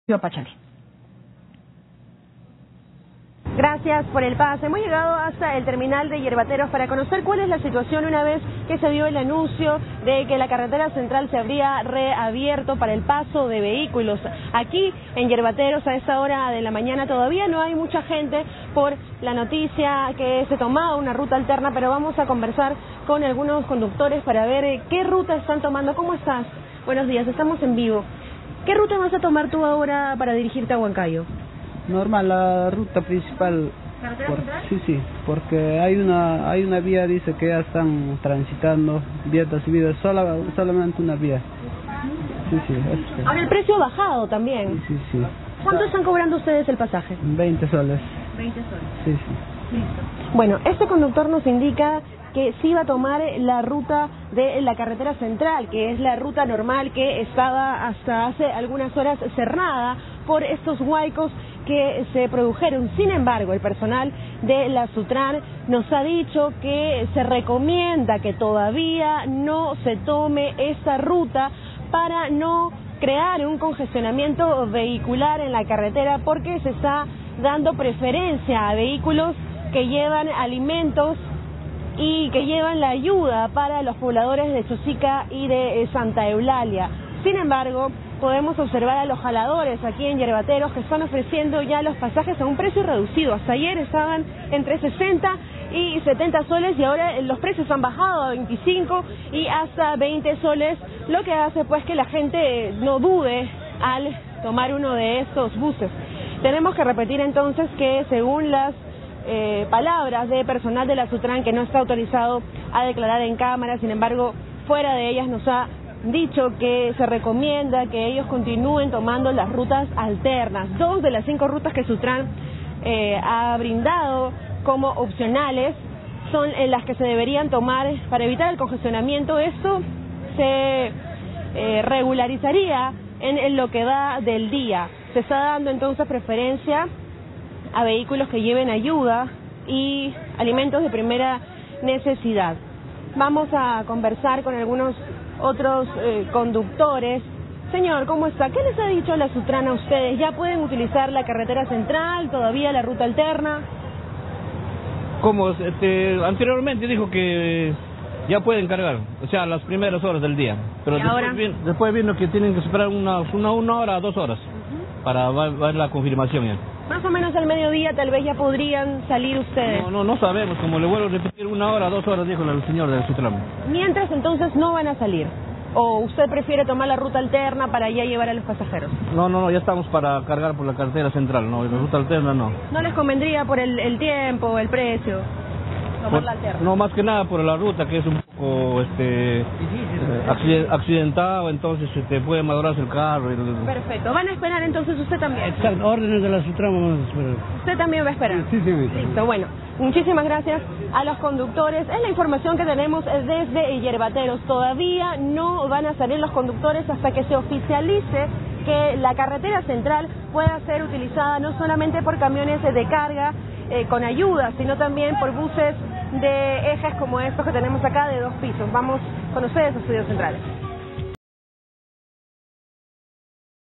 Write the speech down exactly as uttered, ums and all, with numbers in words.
Pachani. Gracias por el pase. Hemos llegado hasta el terminal de Yerbateros para conocer cuál es la situación una vez que se dio el anuncio de que la carretera central se habría reabierto para el paso de vehículos. Aquí en Yerbateros a esta hora de la mañana todavía no hay mucha gente por la noticia que se tomaba una ruta alterna, pero vamos a conversar con algunos conductores para ver qué ruta están tomando. ¿Cómo estás? Buenos días, estamos en vivo. ¿Qué ruta vas a tomar tú ahora para dirigirte a Huancayo? Normal, la ruta principal. ¿Carretera por, central? Sí, sí, porque hay una hay una vía, dice que ya están transitando, vías de subida, sola, solamente una vía. Sí, sí, es, Ahora el precio ha bajado también. sí, sí, sí. ¿Cuánto están cobrando ustedes el pasaje? veinte soles. veinte soles. Sí, sí. Listo. Bueno, este conductor nos indica que sí va a tomar la ruta de la carretera central, que es la ruta normal que estaba hasta hace algunas horas cerrada por estos huaicos que se produjeron. Sin embargo, el personal de la Sutran nos ha dicho que se recomienda que todavía no se tome esta ruta para no crear un congestionamiento vehicular en la carretera, porque se está dando preferencia a vehículos que llevan alimentos y que llevan la ayuda para los pobladores de Chosica y de Santa Eulalia. Sin embargo, podemos observar a los jaladores aquí en Yerbateros que están ofreciendo ya los pasajes a un precio reducido. Hasta ayer estaban entre sesenta y setenta soles y ahora los precios han bajado a veinticinco y hasta veinte soles, lo que hace pues que la gente no dude al tomar uno de estos buses. Tenemos que repetir entonces que según las Eh, palabras de personal de la Sutran, que no está autorizado a declarar en cámara, sin embargo, fuera de ellas nos ha dicho que se recomienda que ellos continúen tomando las rutas alternas. Dos de las cinco rutas que Sutran eh, ha brindado como opcionales son en las que se deberían tomar para evitar el congestionamiento. Esto se eh, regularizaría en, en lo que va del día. Se está dando entonces preferencia a vehículos que lleven ayuda y alimentos de primera necesidad. Vamos a conversar con algunos otros eh, conductores. Señor, ¿cómo está? ¿Qué les ha dicho la Sutran a ustedes? ¿Ya pueden utilizar la carretera central, todavía la ruta alterna? Como este, anteriormente dijo que ya pueden cargar, o sea, las primeras horas del día. Pero ¿Y después, ahora? vino, después vino que tienen que esperar una, una, una hora, dos horas, uh-huh, para ver la confirmación ya. Más o menos al mediodía tal vez ya podrían salir ustedes. No, no, no sabemos, como le vuelvo a repetir, una hora, dos horas, dijo el señor del Sutran. Mientras entonces no van a salir. ¿O usted prefiere tomar la ruta alterna para ya llevar a los pasajeros? No, no, no, ya estamos para cargar por la carretera central, no, la ruta alterna no. ¿No les convendría por el, el tiempo, el precio, tomar Por, la alterna? no, más que nada por la ruta, que es un poco este, accident, accidentado, entonces este, puede madurarse el carro. El... Perfecto. ¿Van a esperar entonces usted también? Exacto, órdenes de la Sutran vamos a esperar. ¿Usted también va a esperar? Sí, sí, sí. Listo, bueno. Muchísimas gracias a los conductores. Es la información que tenemos desde Yerbateros. Todavía no van a salir los conductores hasta que se oficialice que la carretera central pueda ser utilizada no solamente por camiones de carga eh, con ayuda, sino también por buses de ejes como estos que tenemos acá de dos pisos. Vamos con ustedes a Estudios Centrales.